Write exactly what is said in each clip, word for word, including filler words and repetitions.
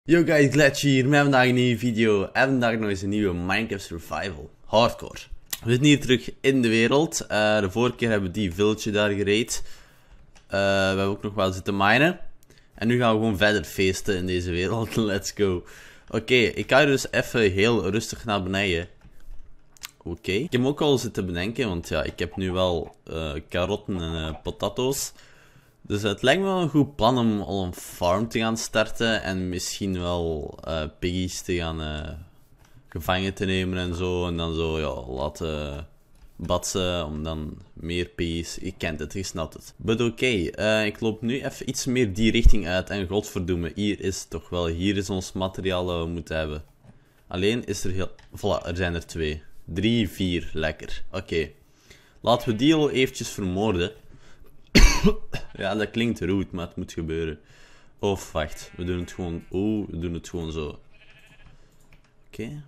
Yo guys, Glitch hier met vandaag een nieuwe video en vandaag nog eens een nieuwe Minecraft Survival Hardcore. We zitten hier terug in de wereld. Uh, de vorige keer hebben we die village daar gereed. Uh, we hebben ook nog wel zitten minen. En nu gaan we gewoon verder feesten in deze wereld. Let's go. Oké, okay, ik ga dus even heel rustig naar beneden. Oké. Okay. Ik heb ook al zitten bedenken, want ja, ik heb nu wel uh, karotten en uh, potatoes. Dus het lijkt me wel een goed plan om al een farm te gaan starten en misschien wel uh, piggies te gaan uh, gevangen te nemen en zo. En dan zo ja, laten batsen om dan meer piggies. Je kent het, je snapt het. But oké, okay, uh, ik loop nu even iets meer die richting uit en godverdomme, hier is toch wel, hier is ons materiaal dat we moeten hebben. Alleen is er heel, voilà, er zijn er twee. Drie, vier, lekker. Oké, okay. Laten we die al eventjes vermoorden. Ja, dat klinkt rude, maar het moet gebeuren. Of wacht, we doen het gewoon. Oeh, we doen het gewoon zo. Oké. Okay.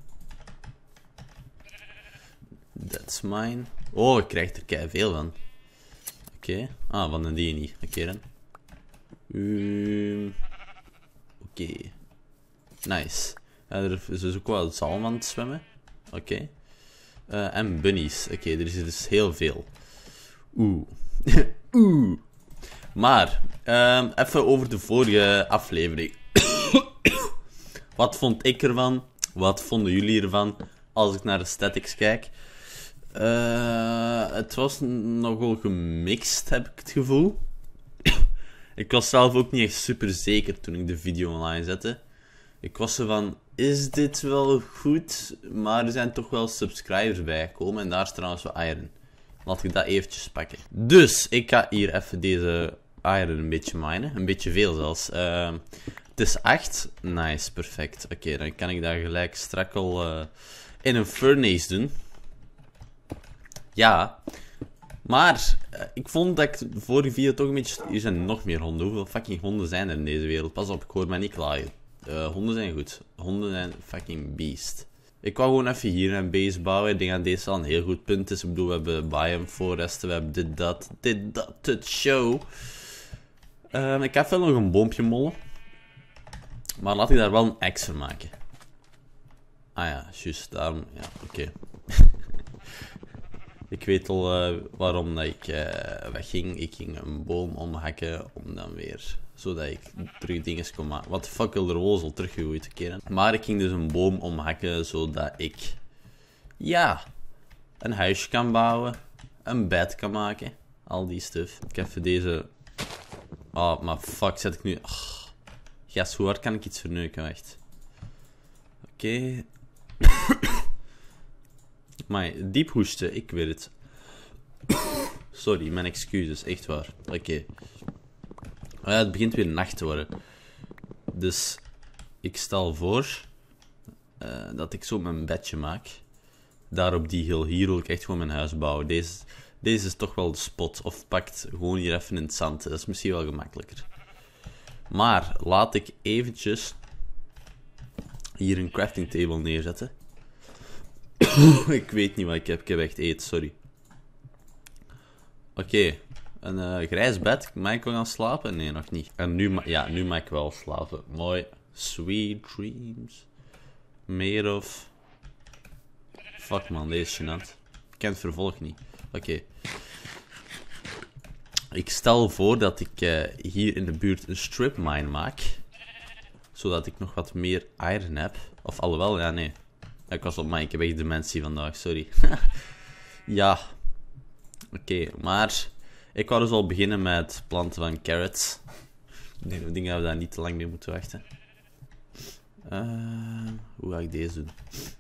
That's mine. Oh, ik krijg er kei veel van. Oké. Okay. Ah, van een die niet. Oké okay, dan. Um, Oké. Okay. Nice. Ja, er is dus ook wel zalm aan het zwemmen. Oké. Okay. Uh, en bunnies. Oké, okay, er is dus heel veel. Oeh. Oeh. Maar, um, even over de vorige aflevering. Wat vond ik ervan? Wat vonden jullie ervan? Als ik naar de statics kijk. Uh, het was nogal gemixt, heb ik het gevoel. Ik was zelf ook niet echt super zeker toen ik de video online zette. Ik was zo van, is dit wel goed? Maar er zijn toch wel subscribers bijgekomen. En daar is trouwens wel iron. Laat ik dat eventjes pakken. Dus, ik ga hier even deze iron een beetje minen. Een beetje veel zelfs. Uh, het is acht. Nice, perfect. Oké, okay, dan kan ik daar gelijk strak al uh, in een furnace doen. Ja. Maar, uh, ik vond dat ik de vorige video toch een beetje... Hier zijn nog meer honden. Hoeveel fucking honden zijn er in deze wereld? Pas op, ik hoor mij niet klagen. Uh, honden zijn goed. Honden zijn fucking beast. Ik wou gewoon even hier een base bouwen. Ik denk dat deze al een heel goed punt is. Ik bedoel, we hebben biome foresten, we hebben dit, dat, dit, dat, dit, show. Uh, ik heb wel nog een boompje mollen. Maar laat ik daar wel een axe van maken. Ah ja, juist, daarom, ja, oké. Okay. Ik weet al uh, waarom dat ik uh, wegging. Ik ging een boom omhakken om dan weer... Zodat ik terug dingen kon maken. Wat de fuck wil er wozel teruggegooid te keren. Maar ik ging dus een boom omhakken zodat ik... Ja... Een huisje kan bouwen. Een bed kan maken. Al die stuff. Ik heb even deze... Oh, maar fuck, zet ik nu... Oh. Gas, hoe hard kan ik iets verneuken? Wacht. Oké. Okay. Maar diep hoesten, ik weet het. Sorry, mijn excuses, echt waar. Oké. Okay. Oh ja, het begint weer nacht te worden. Dus ik stel voor uh, dat ik zo mijn bedje maak. Daar op die hill. Hier wil ik echt gewoon mijn huis bouwen. Deze, deze is toch wel de spot. Of pakt gewoon hier even in het zand. Dat is misschien wel gemakkelijker. Maar laat ik eventjes hier een crafting table neerzetten. Ik weet niet wat ik heb. Ik heb echt eten, sorry. Oké. Okay. Een uh, grijs bed. Mag ik wel gaan slapen? Nee, nog niet. En nu, ja, nu mag ik wel slapen. Mooi. Sweet dreams. Made of... Fuck man, deze is gênant. Ik ken het vervolg niet. Oké. Okay. Ik stel voor dat ik uh, hier in de buurt een strip mine maak. Zodat ik nog wat meer iron heb. Of alhoewel, ja nee. Ik was op mij, ik heb echt dementie vandaag, sorry. Ja. Oké, okay, maar... Ik wou dus al beginnen met het planten van carrots. Ik denk, ik denk dat we daar niet te lang mee moeten wachten. Uh, hoe ga ik deze doen?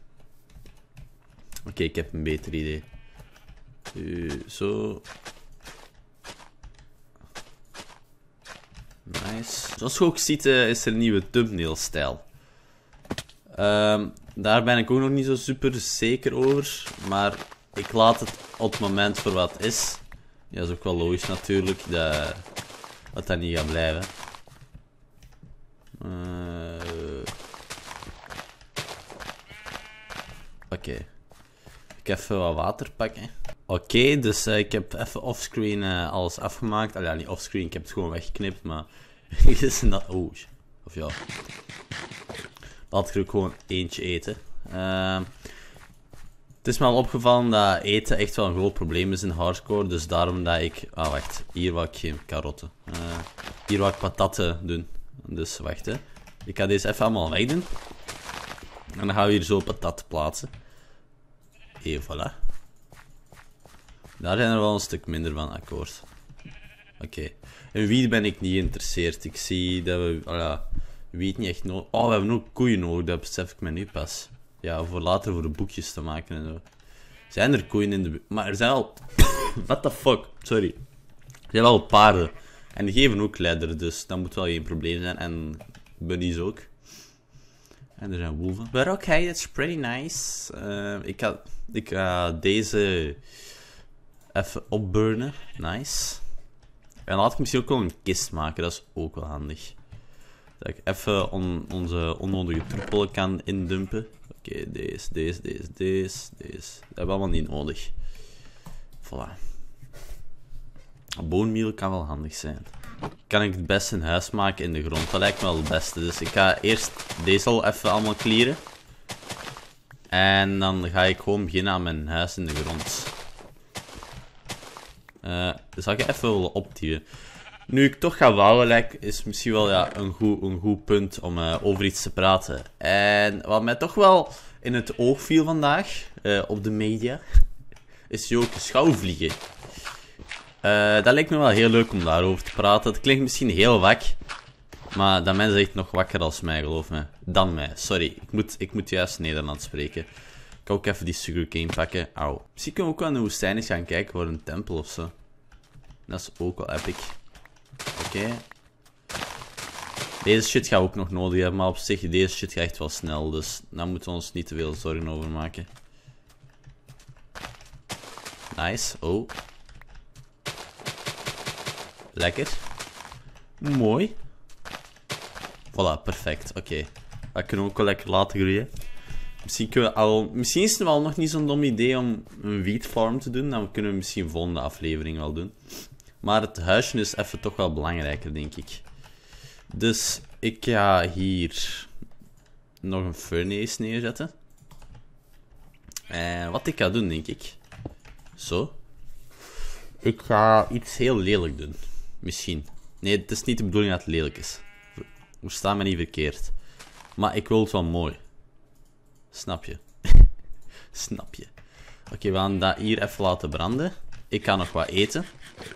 Oké, okay, ik heb een beter idee. Uh, zo. Nice. Zoals je ook ziet uh, is er een nieuwe thumbnail stijl. Uh, daar ben ik ook nog niet zo super zeker over. Maar ik laat het op het moment voor wat het is. Ja, dat is ook wel logisch natuurlijk, dat, dat dat niet gaat blijven. Uh... Oké. Okay. Ik ga even wat water pakken. Oké, okay, dus uh, ik heb even offscreen uh, alles afgemaakt. Allee, ja, niet offscreen, ik heb het gewoon weggeknipt, maar... Oh, of ja. laat ik er ook gewoon eentje eten. Uh, het is me al opgevallen dat eten echt wel een groot probleem is in hardcore. Dus daarom dat ik... Ah, wacht. Hier wil ik geen karotten. Uh, hier wil ik patatten doen. Dus wacht, hè. Ik ga deze even allemaal wegdoen. En dan gaan we hier zo patat plaatsen. En voilà. Daar zijn er wel een stuk minder van, akkoord. Oké. Okay. En wie ben ik niet geïnteresseerd? Ik zie dat we... Oh ja, wie niet echt nodig... Oh, we hebben ook koeien nodig, dat besef ik me nu pas. Ja, voor later voor de boekjes te maken en zo. Zijn er koeien in de... Maar er zijn al... What the fuck? Sorry. Er zijn wel paarden. En die geven ook leider, dus dat moet wel geen probleem zijn. En bunnies ook. En er zijn wolven. But okay, that's pretty nice. Uh, ik ga, ik ga deze even opburnen. Nice. En laat ik misschien ook wel een kist maken, dat is ook wel handig. Dat ik even on, onze onnodige troepelen kan indumpen. Oké, okay, deze, deze, deze, deze, deze. Dat hebben we allemaal niet nodig. Voilà. Bone meal kan wel handig zijn. Kan ik het beste een huis maken in de grond? Dat lijkt me wel het beste. Dus ik ga eerst deze al even allemaal clearen. En dan ga ik gewoon beginnen aan mijn huis in de grond. Uh, dus zal ik even willen opduwen. Nu ik toch ga bouwen, lijkt is misschien wel ja, een, goed, een goed punt om uh, over iets te praten. En wat mij toch wel in het oog viel vandaag, uh, op de media, is Joke schouwvliegen. Uh, dat lijkt me wel heel leuk om daarover te praten. Het klinkt misschien heel wak, maar dat mensen echt nog wakker als mij, geloof me. Dan mij, sorry. Ik moet, ik moet juist Nederlands spreken. Ik ga ook even die sugarcane pakken. Auw. Misschien kunnen we ook wel in de woestijn eens gaan kijken voor een tempel of zo. Dat is ook wel epic. Oké. Okay. Deze shit gaan we ook nog nodig hebben, maar op zich, deze shit gaat echt wel snel. Dus daar moeten we ons niet te veel zorgen over maken. Nice. Oh. Lekker. Mooi. Voilà, perfect. Oké. Okay. Dat kunnen we ook wel lekker laten groeien. Misschien, kunnen we al, misschien is het wel nog niet zo'n dom idee om een wheatfarm te doen. Dan kunnen we misschien de volgende aflevering wel doen. Maar het huisje is even toch wel belangrijker, denk ik. Dus ik ga hier nog een furnace neerzetten. En wat ik ga doen, denk ik. Zo. Ik ga iets heel lelijk doen. Misschien. Nee, het is niet de bedoeling dat het lelijk is. Versta me niet verkeerd. Maar ik wil het wel mooi. Snap je? Snap je? Oké, okay, we gaan dat hier even laten branden. Ik ga nog wat eten.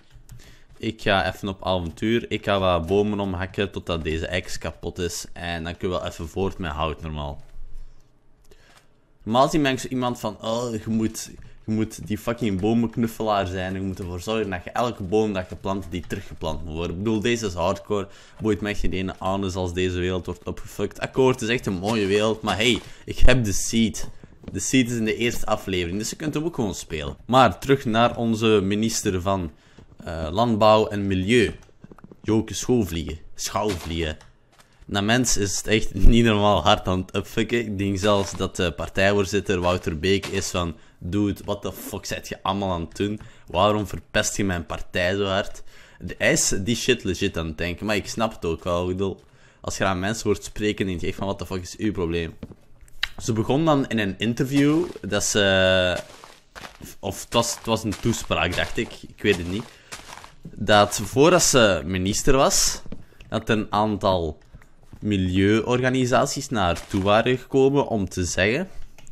Ik ga even op avontuur. Ik ga wat bomen omhakken totdat deze ex kapot is. En dan kunnen we wel even voort met hout normaal. Normaal zie ik zo iemand van... Oh, je moet, je moet die fucking bomenknuffelaar zijn. Je moet ervoor zorgen dat je elke boom dat je plant, die teruggeplant moet worden. Ik bedoel, deze is hardcore. Boeit me echt geen ene anus als deze wereld wordt opgefukt. Akkoord, het is echt een mooie wereld. Maar hey, ik heb de seed. De seed is in de eerste aflevering. Dus je kunt hem ook gewoon spelen. Maar terug naar onze minister van... Uh, landbouw en milieu. Joke schouwvliegen. Schouwvliegen. Na mens is het echt niet normaal hard aan het upfucken. Ik denk zelfs dat de partijvoorzitter Wouter Beek is van... Dude, what the fuck zet je allemaal aan het doen? Waarom verpest je mijn partij zo hard? Hij is die shit legit aan het denken. Maar ik snap het ook wel. Ik bedoel, als je aan mensen hoort spreken, denk je echt van... What the fuck is uw probleem? Ze begon dan in een interview. Dat ze... Of het was, het was een toespraak, dacht ik. Ik weet het niet. Dat voordat ze minister was, dat een aantal milieuorganisaties naar haar toe waren gekomen om te zeggen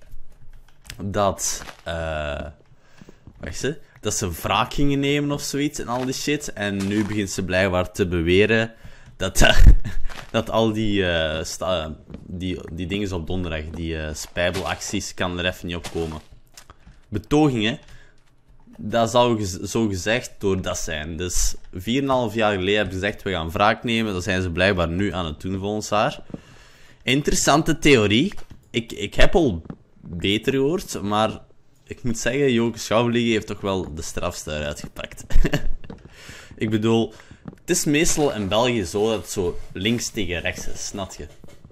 dat, uh, wacht ze, dat ze wraak gingen nemen of zoiets en al die shit. En nu begint ze blijkbaar te beweren dat, uh, dat al die, uh, sta, die, die dingen op donderdag, die uh, spijbelacties, kan er even niet op komen. Betogingen. Dat zou zo gezegd door dat zijn. Dus vier komma vijf jaar geleden hebben ze gezegd, we gaan wraak nemen. Dat zijn ze blijkbaar nu aan het doen volgens haar. Interessante theorie. Ik, ik heb al beter gehoord, maar ik moet zeggen, Joke Schouwvliegen heeft toch wel de strafste eruit gepakt. Ik bedoel, het is meestal in België zo dat het zo links tegen rechts is, snap je?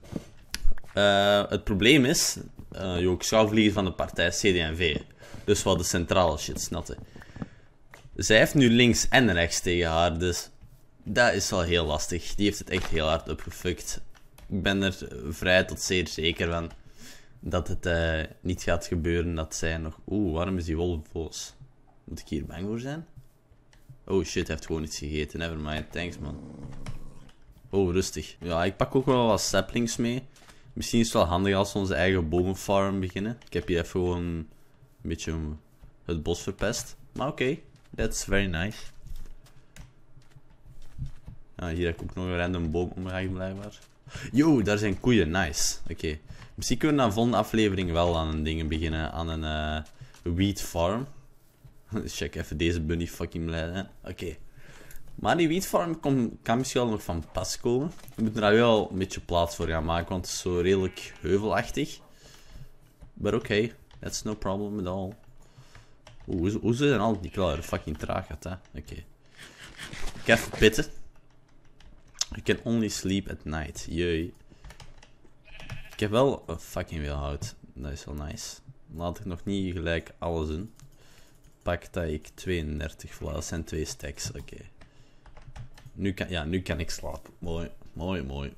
Uh, het probleem is, uh, Joke Schouwvliegen van de partij C D en V. Dus wat de centrale shit, snatte. Zij heeft nu links en rechts tegen haar, dus dat is wel heel lastig. Die heeft het echt heel hard opgefukt. ik ben er vrij tot zeer zeker van dat het uh, niet gaat gebeuren dat zij nog... Oeh, waarom is die wolf boos? Moet ik hier bang voor zijn? Oh shit, hij heeft gewoon iets gegeten. Nevermind, thanks man. Oh, rustig. Ja, ik pak ook wel wat saplings mee. Misschien is het wel handig als we onze eigen bomenfarm beginnen. Ik heb hier even gewoon een beetje het bos verpest. Maar oké, okay, that's very nice. Ja, hier heb ik ook nog een random boom omgehangen blijkbaar. Yo, daar zijn koeien, nice. Oké. Okay. Misschien kunnen we na de volgende aflevering wel aan een ding beginnen. Aan een uh, wheat farm. Check even deze bunny fucking blij. Oké. Okay. Maar die wheat farm kon, kan misschien wel nog van pas komen. We moeten daar wel een beetje plaats voor gaan maken, want het is zo redelijk heuvelachtig. Maar oké, okay, that's no problem at all. Oeh, hoe, hoe zijn al die klaren fucking traag gaat, hè? Oké. Okay. Ik heb even pitten. You can only sleep at night. Jee. Ik heb wel uh, fucking veel hout. Dat is wel nice. Laat ik nog niet gelijk alles in. Pak dat ik tweeëndertig. Voilà, dat zijn twee stacks. Oké. Okay. Nu kan, ja, nu kan ik slapen. Mooi, mooi, mooi.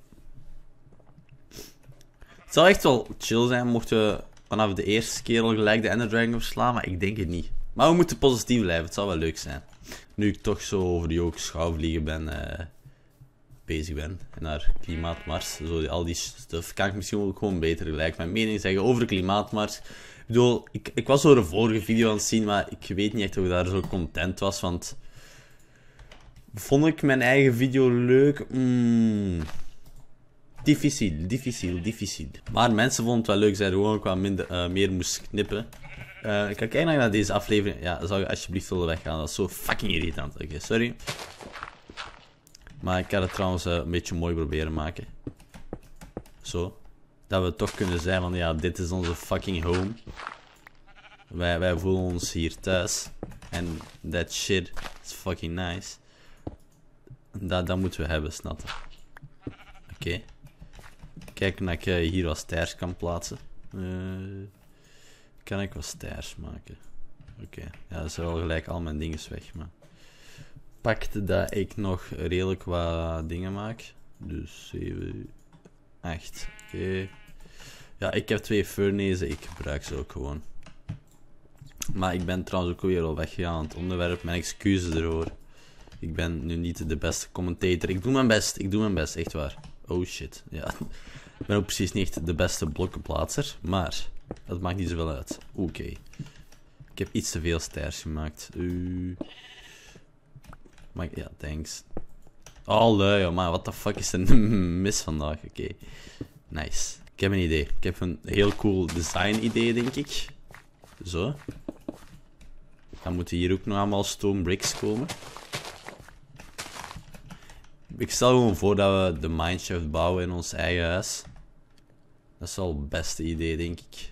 Het zou echt wel chill zijn mochten we vanaf de eerste keer al gelijk de Ender Dragon verslaan, maar ik denk het niet. Maar we moeten positief blijven, het zou wel leuk zijn. Nu ik toch zo over die ook schouwvliegen ben, uh, bezig ben. En naar Klimaatmars, zo al die stuff, kan ik misschien ook gewoon beter gelijk mijn mening zeggen over de Klimaatmars. Ik bedoel, ik, ik was zo de vorige video aan het zien, maar ik weet niet echt of ik daar zo content was, want... Vond ik mijn eigen video leuk? Mm. Difficiel, difficiel, difficiel. Maar mensen vonden het wel leuk, zeiden gewoon ik wat minder, uh, meer moest knippen. Uh, ik kan kijken naar deze aflevering. Ja, zou je alsjeblieft willen weggaan? Dat is zo fucking irritant. Oké, okay, sorry. Maar ik ga het trouwens uh, een beetje mooi proberen maken. Zo. Dat we toch kunnen zijn van ja, dit is onze fucking home. Wij, wij voelen ons hier thuis. En that shit is fucking nice. Dat, dat moeten we hebben, snappen. Oké. Okay. Kijken of ik uh, hier wat stairs kan plaatsen. Uh, kan ik wat stairs maken? Oké. Okay. Ja, dat zijn wel gelijk al mijn dingen weg, maar... Pakte dat ik nog redelijk wat dingen maak. Dus zeven, acht. Oké. Okay. Ja, ik heb twee furnaces. Ik gebruik ze ook gewoon. Maar ik ben trouwens ook weer al weggegaan aan het onderwerp. Mijn excuses ervoor. Ik ben nu niet de beste commentator. Ik doe mijn best. Ik doe mijn best. Echt waar. Oh shit. Ja. Ik ben ook precies niet echt de beste blokkenplaatser. Maar dat maakt niet zoveel uit. Oké. Okay. Ik heb iets te veel stairs gemaakt. Uh. Maar ja, thanks. Oh lui, man. What the fuck is er mis vandaag? Oké. Okay. Nice. Ik heb een idee. Ik heb een heel cool design idee, denk ik. Zo. Dan moeten hier ook nog allemaal stone bricks komen. Ik stel gewoon voor dat we de mineshaft bouwen in ons eigen huis. Dat is wel het beste idee, denk ik.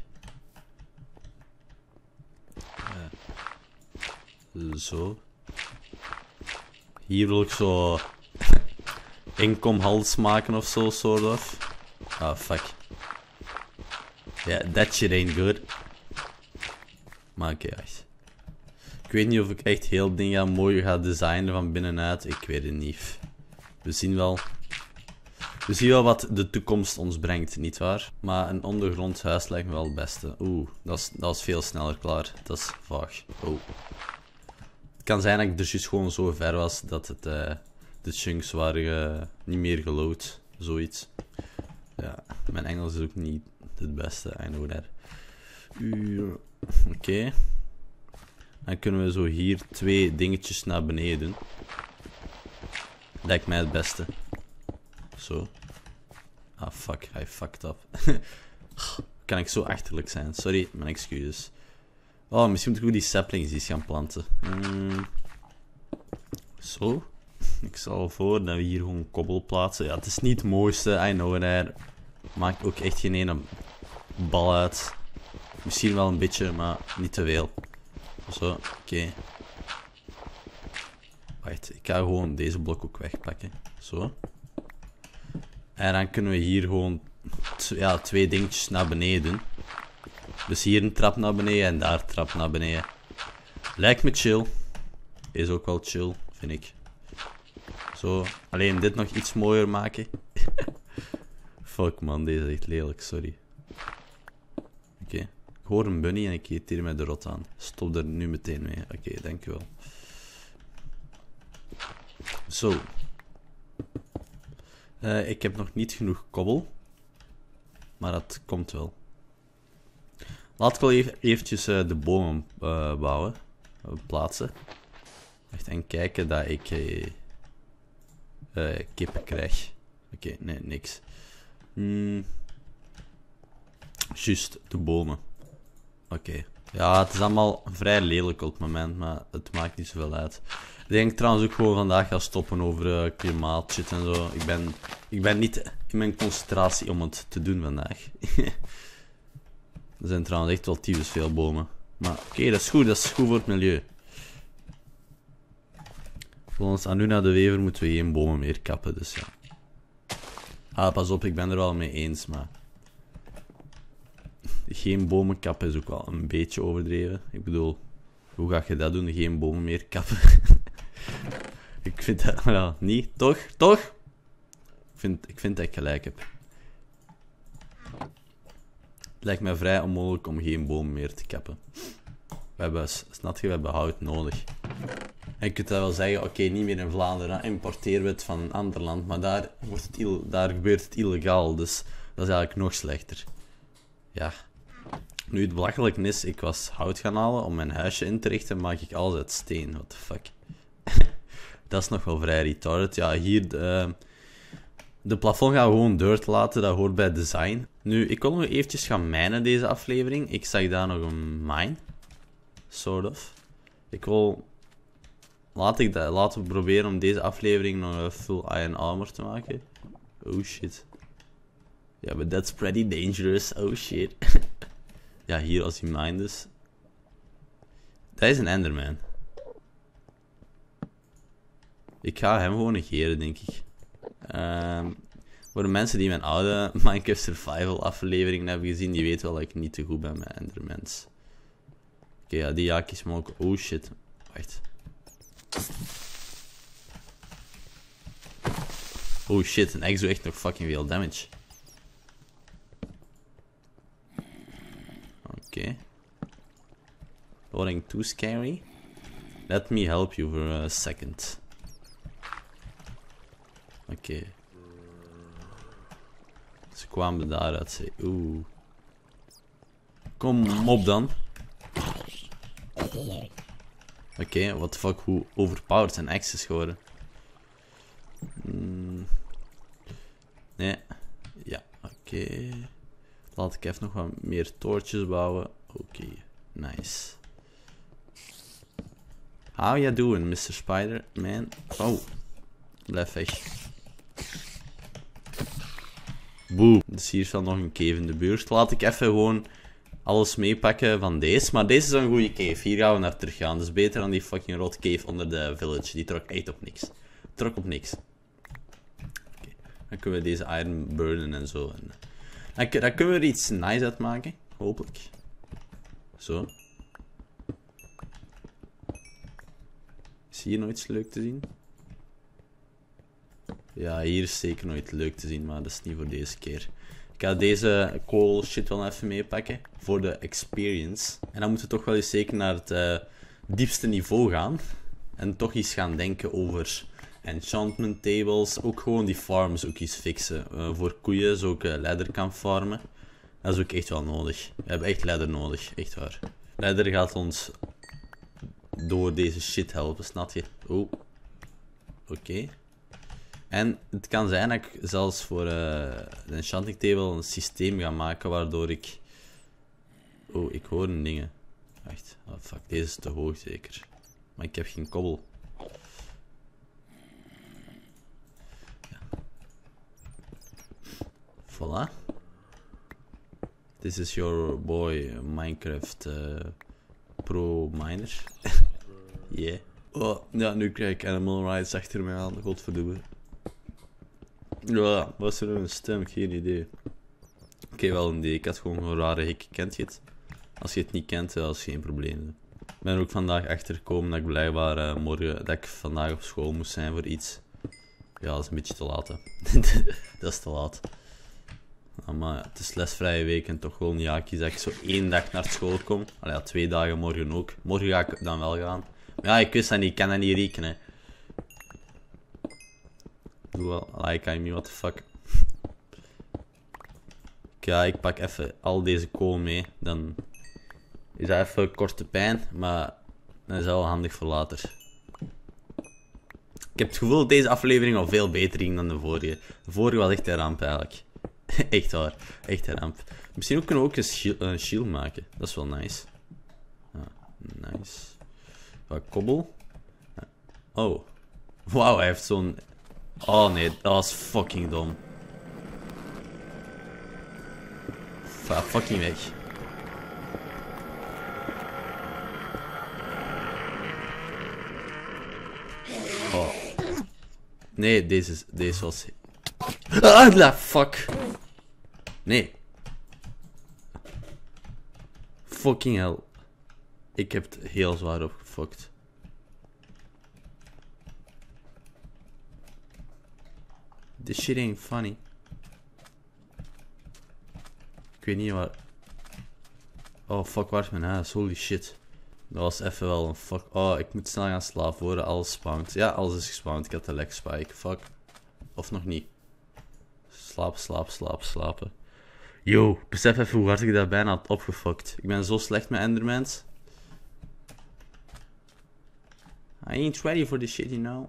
Uh, zo. Hier wil ik zo... inkomhals maken of zo, soort of. Ah, fuck. Ja, yeah, that shit ain't good. Maar oké, okay, ik weet niet of ik echt heel dingen mooi ga designen van binnenuit. Ik weet het niet. We zien wel. We zien wel wat de toekomst ons brengt, nietwaar? Maar een ondergrond huis lijkt me wel het beste. Oeh, dat is, dat is veel sneller klaar. Dat is vaag. Oh. Het kan zijn dat ik dus juist gewoon zo ver was dat het, uh, de chunks waren uh, niet meer geload. Zoiets. Ja, mijn Engels is ook niet het beste. I know that. Uh, Oké. Okay. Dan kunnen we zo hier twee dingetjes naar beneden doen. Lijkt mij het beste. Zo. Ah, fuck. I fucked up. Kan ik zo achterlijk zijn? Sorry, mijn excuses. Oh, misschien moet ik ook die saplings eens gaan planten. Mm. Zo. Ik stel voor dat we hier gewoon kobbel plaatsen. Ja, het is niet het mooiste. I know that. Maakt ook echt geen ene bal uit. Misschien wel een beetje, maar niet te veel. Zo, oké. Okay. Wacht, ik ga gewoon deze blok ook wegpakken. Zo. En dan kunnen we hier gewoon ja, twee dingetjes naar beneden doen. Dus hier een trap naar beneden en daar een trap naar beneden. Lijkt me chill. Is ook wel chill, vind ik. Zo, alleen dit nog iets mooier maken. Fuck man, deze is echt lelijk, sorry. Oké. Okay. Ik hoor een bunny en ik irriteer mij de rot aan. Stop er nu meteen mee. Oké, okay, dankjewel. Zo. Uh, ik heb nog niet genoeg kobbel. Maar dat komt wel. Laat ik wel even eventjes uh, de bomen uh, bouwen. Uh, plaatsen. Echt en kijken dat ik uh, uh, kippen krijg. Oké, okay, nee, niks. Hmm. Juist, de bomen. Oké. Okay. Ja, het is allemaal vrij lelijk op het moment, maar het maakt niet zoveel uit. Ik denk trouwens ook gewoon vandaag gaan stoppen over uh, klimaatshit en zo. Ik ben, ik ben niet in mijn concentratie om het te doen vandaag. Er zijn trouwens echt wel tyfus veel bomen. Maar oké, okay, dat is goed, dat is goed voor het milieu. Volgens Anuna de Wever moeten we geen bomen meer kappen, dus ja. Ah, pas op, ik ben er wel mee eens, maar... Geen bomen kappen is ook wel een beetje overdreven. Ik bedoel, hoe ga je dat doen? Geen bomen meer kappen? Ik vind dat... Ja, niet? Toch? Toch? Ik vind, ik vind dat ik gelijk heb. Het lijkt mij vrij onmogelijk om geen bomen meer te kappen. We hebben, snap je, we hebben hout nodig. En je kunt dat wel zeggen, oké, okay, niet meer in Vlaanderen, importeren we het van een ander land, maar daar, wordt het il daar gebeurt het illegaal, dus dat is eigenlijk nog slechter. Ja. Nu het belachelijk is, ik was hout gaan halen om mijn huisje in te richten, maak ik alles uit steen, what the fuck. Dat is nog wel vrij retarded. Ja, hier, de, de plafond gaan we gewoon dirt laten, dat hoort bij design. Nu, ik kon nog eventjes gaan minen deze aflevering, ik zag daar nog een mine. Sort of. Ik wil... Laat ik dat, laten we proberen om deze aflevering nog een full iron armor te maken. Oh shit. Ja, yeah, but that's pretty dangerous. Oh shit. Ja, hier als die mine dus. Dat is een enderman. Ik ga hem gewoon negeren, denk ik. Um, voor de mensen die mijn oude Minecraft Survival afleveringen hebben gezien, die weten wel dat ik niet te goed ben met endermans. Oké, okay, ja, die jaakjes mogen... Oh shit. Wacht. Oh shit, een exo echt nog fucking veel damage. Oké. Okay. Loading too scary. Let me help you for a second. Oké. Okay. Ze kwamen daaruit. Oeh. Kom op dan. Oké, okay, what the fuck, hoe overpowered zijn axe is geworden. Hmm. Nee. Ja, oké. Okay. Laat ik even nog wat meer toortjes bouwen. Oké, okay. Nice. How you doing, mister Spider-Man? Oh, blijf weg. Boom. Dus hier staat nog een cave in de buurt. Laat ik even gewoon alles meepakken van deze. Maar deze is een goede cave. Hier gaan we naar terug gaan. Dus beter dan die fucking rot cave onder de village. Die trok echt op niks. Trok op niks. Okay. Dan kunnen we deze iron burnen en zo. En dan, dan kunnen we er iets nice uit maken. Hopelijk. Zo. Is hier nog iets leuk te zien? Ja, hier is zeker nooit leuk te zien, maar dat is niet voor deze keer. Ik ga deze coal shit wel even meepakken voor de experience. En dan moeten we toch wel eens zeker naar het uh, diepste niveau gaan. En toch eens gaan denken over enchantment tables. Ook gewoon die farms ook eens fixen. Uh, voor koeien, zo ik uh, ladder kan farmen. Dat is ook echt wel nodig. We hebben echt ladder nodig, echt waar. Ladder gaat ons door deze shit helpen, snap je? Oh. Oké. Okay. En het kan zijn dat ik zelfs voor uh, de enchanting table een systeem ga maken waardoor ik... Oh, ik hoor een dingen. Wacht, oh fuck, deze is te hoog zeker. Maar ik heb geen kobbel. Ja. Voilà. This is your boy Minecraft uh, Pro Miner. Yeah. Oh, ja, nu krijg ik Animal Rights achter mij aan, godverdomme. Ja, was er een stem? Geen idee. Oké, okay, wel een idee. Ik had gewoon een rare hik. Kent je het? Als je het niet kent, dat is geen probleem. Ik ben er ook vandaag achter gekomen dat ik blijkbaar uh, morgen, dat ik vandaag op school moest zijn voor iets. Ja, dat is een beetje te laat, hè. Dat is te laat. Maar het is lesvrije week en toch wel niet haakjes dat ik zo één dag naar school kom. Allee, ja, twee dagen, morgen ook. Morgen ga ik dan wel gaan. Maar ja, ik wist dat niet, ik kan dat niet rekenen. Doe wel, like I me, what the fuck. Ja, ik pak even al deze kool mee. Dan is dat even korte pijn, maar dat is wel handig voor later. Ik heb het gevoel dat deze aflevering al veel beter ging dan de vorige. De vorige was echt een ramp eigenlijk. Echt waar, echt een ramp. Misschien ook kunnen we ook een shield, een shield maken. Dat is wel nice. Ja, nice. Wat kobbel? Oh. Wauw, hij heeft zo'n... Oh nee, dat was fucking dom. Ga fucking weg. Oh. Nee, deze, deze was... Ah, la fuck. Nee. Fucking hell. Ik heb het heel zwaar opgefokt. This shit ain't funny. Ik weet niet waar... Oh fuck, waar is mijn huis? Holy shit. Dat was even wel een fuck... Oh, ik moet snel gaan slapen worden. Alles spawnt. Ja, alles is gespawned. Ik had de leg spike. Fuck. Of nog niet. Slaap, slaap, slaap, slapen. Yo, besef even hoe hard ik dat bijna had opgefokt. Ik ben zo slecht met Endermans. I ain't ready for this shit, you know.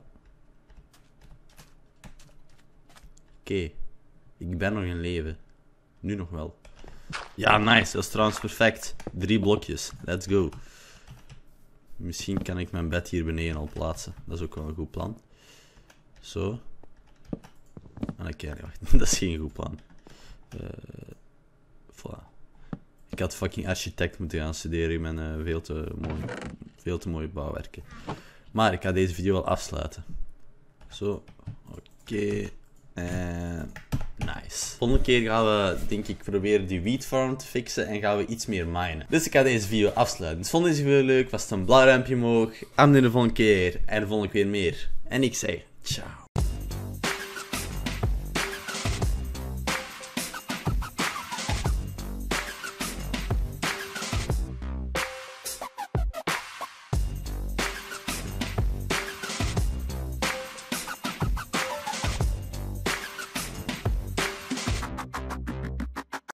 Oké. Okay. Ik ben nog in leven. Nu nog wel. Ja, nice. Dat is trouwens perfect. Drie blokjes. Let's go. Misschien kan ik mijn bed hier beneden al plaatsen. Dat is ook wel een goed plan. Zo. En oké, nee, wacht. Dat is geen goed plan. Uh, voilà. Ik had fucking architect moeten gaan studeren met uh, veel, te mooi, veel te mooie bouwwerken. Maar ik ga deze video wel afsluiten. Zo. Oké. Okay. En... Nice. Volgende keer gaan we, denk ik, proberen die wheat farm te fixen en gaan we iets meer minen. Dus ik ga deze video afsluiten. Dus vond deze video leuk, was het een blauw duimpje omhoog. Abonneer de volgende keer en de volgende keer meer. En ik zeg, ciao.